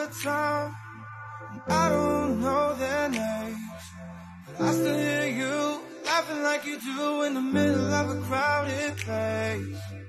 the time, and I don't know their names, but I still hear you laughing like you do in the middle of a crowded place.